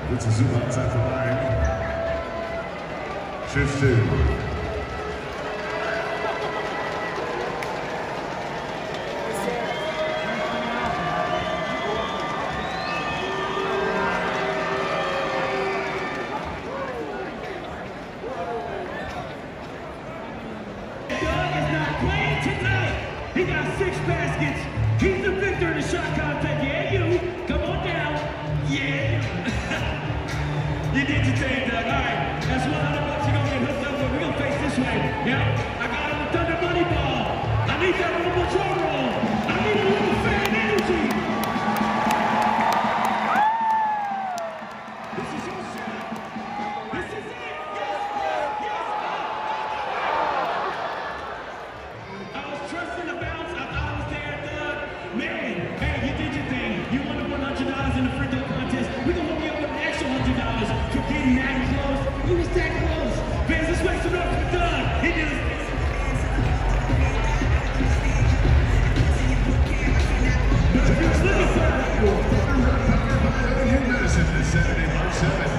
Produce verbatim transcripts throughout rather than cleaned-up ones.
wird zur Superzeit vorbei. Schiff still. He got six baskets. He's the victor in the shot contest. Yeah, you. Come on down. Yeah. You did your thing, Doug. All right. That's one hundred bucks you're going to get hooked up with. We're going to face this way. Yeah. I got him the Thunder Money Ball. I need that little drum roll. I need a little fan energy. This is your shot. This is it. Yes. Yes. I was trusting the bounce. I thought I was there, Doug. Man, hey, you did your thing. You won the one hundred dollars in the free throw contest. We're going to hook you up with an extra one hundred dollars for getting that close. He was that close. Fans, let's make some noise for Doug. He did his thing. This Saturday, March seventh.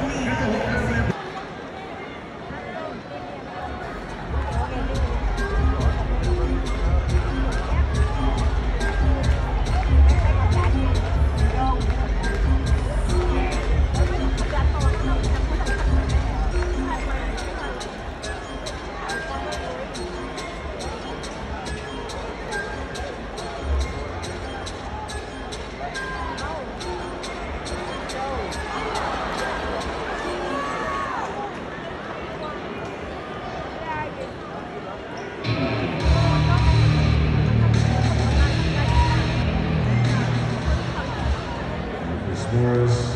Morris.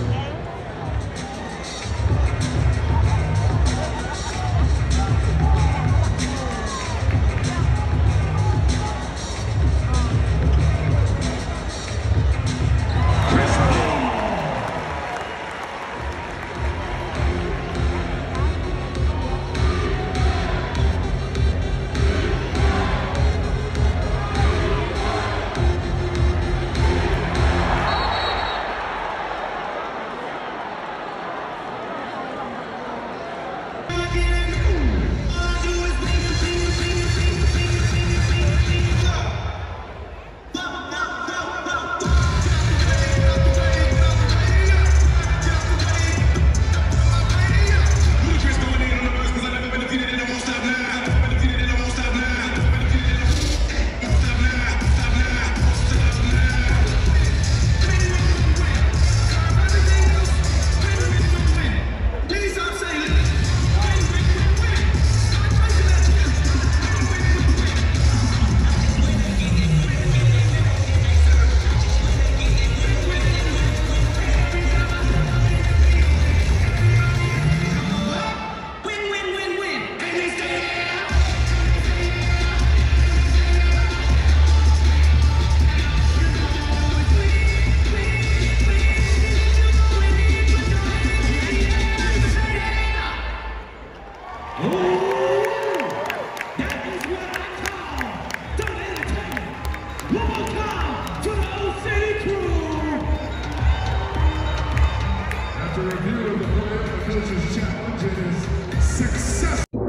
After review of the player coach's challenge, it is successful.